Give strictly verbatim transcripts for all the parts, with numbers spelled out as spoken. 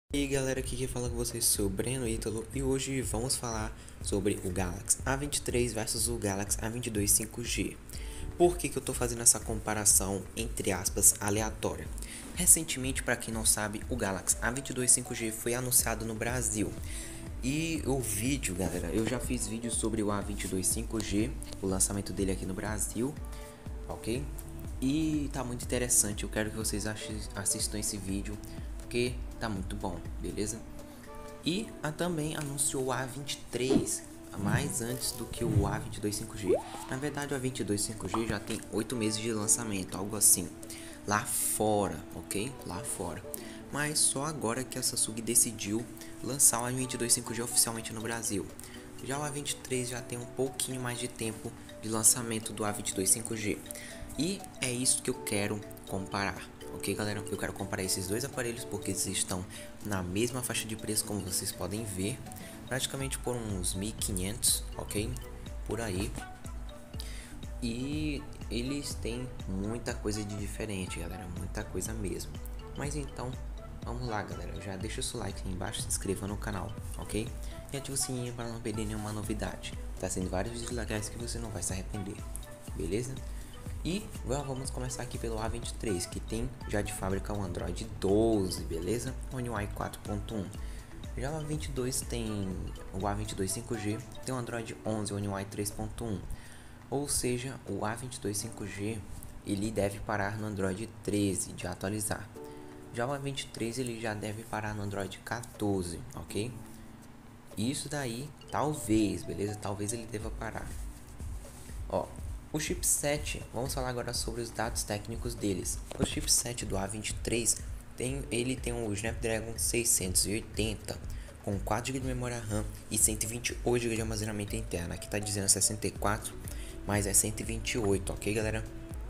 E aí galera, aqui quem fala com vocês sou o Breno Ítalo e hoje vamos falar sobre o Galaxy A vinte e três versus o Galaxy A vinte e dois cinco G. Por que que eu tô fazendo essa comparação entre aspas aleatória? Recentemente, para quem não sabe, o Galaxy A vinte e dois cinco G foi anunciado no Brasil. E o vídeo, galera, eu já fiz vídeo sobre o A vinte e dois cinco G, o lançamento dele aqui no Brasil, ok? E tá muito interessante, eu quero que vocês assistam esse vídeo porque tá muito bom, beleza? E a também anunciou o A vinte e três mais antes do que o A vinte e dois cinco G. Na verdade, o A vinte e dois cinco G já tem oito meses de lançamento, algo assim, lá fora, ok? Lá fora. Mas só agora que a Samsung decidiu lançar o A vinte e dois cinco G oficialmente no Brasil. Já o A vinte e três já tem um pouquinho mais de tempo de lançamento do A vinte e dois cinco G. E é isso que eu quero comparar. Ok, galera, eu quero comparar esses dois aparelhos porque eles estão na mesma faixa de preço, como vocês podem ver, praticamente por uns mil e quinhentos, ok, por aí. E eles têm muita coisa de diferente, galera, muita coisa mesmo. Mas então, vamos lá, galera, já deixa o seu like aí embaixo, se inscreva no canal, ok? E ativa o sininho para não perder nenhuma novidade. Tá sendo vários vídeos legais que você não vai se arrepender, beleza? E vamos começar aqui pelo A vinte e três, que tem já de fábrica o Android doze, beleza? One U I quatro ponto um. Já o A vinte e dois tem o A vinte e dois cinco G, tem o Android onze, One U I três ponto um. Ou seja, o A vinte e dois cinco G ele deve parar no Android treze de atualizar. Já o A vinte e três ele já deve parar no Android quatorze, ok? Isso daí, talvez, beleza? Talvez ele deva parar. Ó, o chipset, vamos falar agora sobre os dados técnicos deles. O chipset do A vinte e três tem, ele tem o Snapdragon seiscentos e oitenta com quatro gigas de memória RAM e cento e vinte e oito gigas de armazenamento interno. Aqui tá dizendo sessenta e quatro, mas é cento e vinte e oito, ok, galera?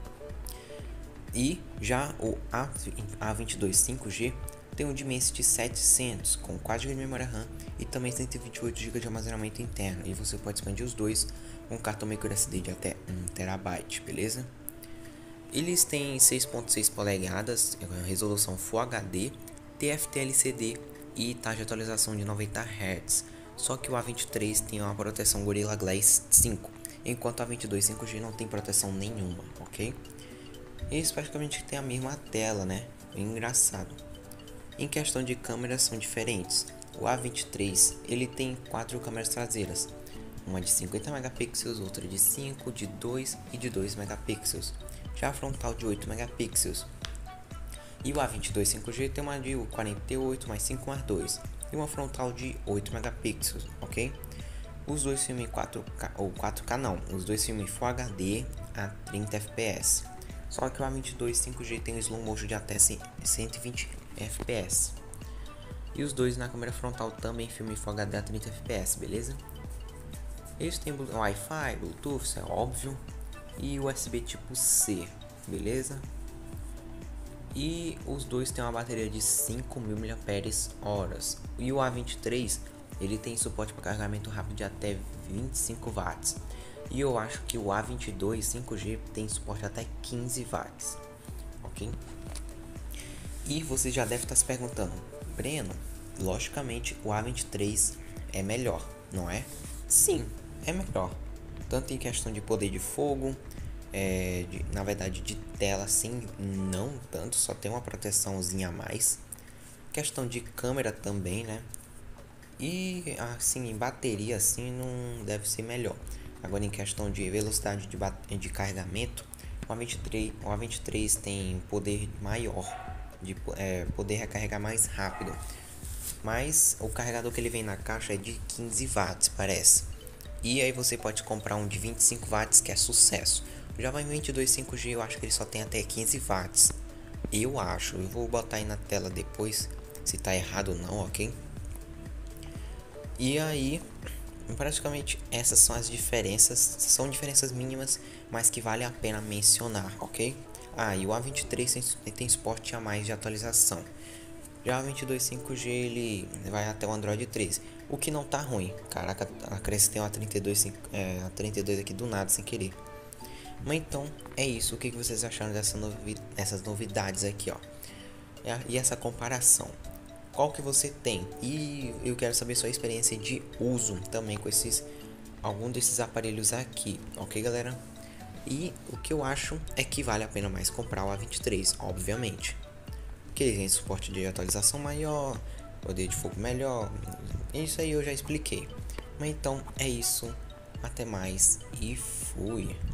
E já o A vinte e dois cinco G tem um Dimensity setecentos com quatro gigas de memória RAM e também cento e vinte e oito gigas de armazenamento interno, e você pode expandir os dois com um cartão micro S D de até um terabyte, beleza? Eles têm seis ponto seis polegadas, resolução Full H D, T F T L C D e taxa de atualização de noventa hertz. Só que o A vinte e três tem uma proteção Gorilla Glass cinco, enquanto o A vinte e dois cinco G não tem proteção nenhuma, ok? Eles praticamente têm a mesma tela, né? Bem engraçado. Em questão de câmeras são diferentes. O A vinte e três ele tem quatro câmeras traseiras, uma de cinquenta megapixels, outra de cinco, de dois e de dois megapixels. Já a frontal de oito megapixels. E o A vinte e dois cinco G tem uma de quarenta e oito mais cinco mais dois e uma frontal de oito megapixels, ok? Os dois filmam em quatro K ou quatro K não, os dois filmam em Full H D a trinta F P S. Só que o A vinte e dois cinco G tem um slow motion de até cento e vinte F P S. E os dois na câmera frontal também filmam em Full H D a trinta F P S, beleza? Eles têm Wi-Fi, Bluetooth, isso é óbvio, e U S B tipo C, beleza? E os dois têm uma bateria de cinco mil miliampères-hora. E o A vinte e três ele tem suporte para carregamento rápido de até vinte e cinco watts. E eu acho que o A vinte e dois cinco G tem suporte até quinze watts, ok? E você já deve estar se perguntando, Breno, logicamente o A vinte e três é melhor, não é? Sim, é melhor, tanto em questão de poder de fogo, é, de, na verdade de tela sim, não tanto, só tem uma proteçãozinha a mais. Questão de câmera também, né? E assim, em bateria assim não deve ser melhor. Agora em questão de velocidade de, de carregamento, o A vinte e três, o A vinte e três tem poder maior, de é, poder recarregar mais rápido. Mas o carregador que ele vem na caixa é de quinze watts, parece. E aí você pode comprar um de vinte e cinco watts, que é sucesso. Já vai vinte e dois cinco G, eu acho que ele só tem até quinze watts. Eu acho, eu vou botar aí na tela depois, se tá errado ou não, ok? E aí, praticamente essas são as diferenças, são diferenças mínimas, mas que vale a pena mencionar, ok? Ah, e o A vinte e três tem, tem suporte a mais de atualização. Já o vinte e dois cinco G ele vai até o Android treze, o que não tá ruim. Caraca, acrescentei uma trinta e dois, é, a trinta e dois aqui do nada, sem querer. Mas então, é isso. O que vocês acharam dessa novi dessas novidades aqui, ó? E essa comparação? qual que você tem. E eu quero saber sua experiência de uso também com esses algum desses aparelhos aqui, ok, galera? E o que eu acho é que vale a pena mais comprar o A vinte e três, obviamente. Que ele tem suporte de atualização maior, poder de fogo melhor. Isso aí eu já expliquei. Mas então é isso. Até mais e fui.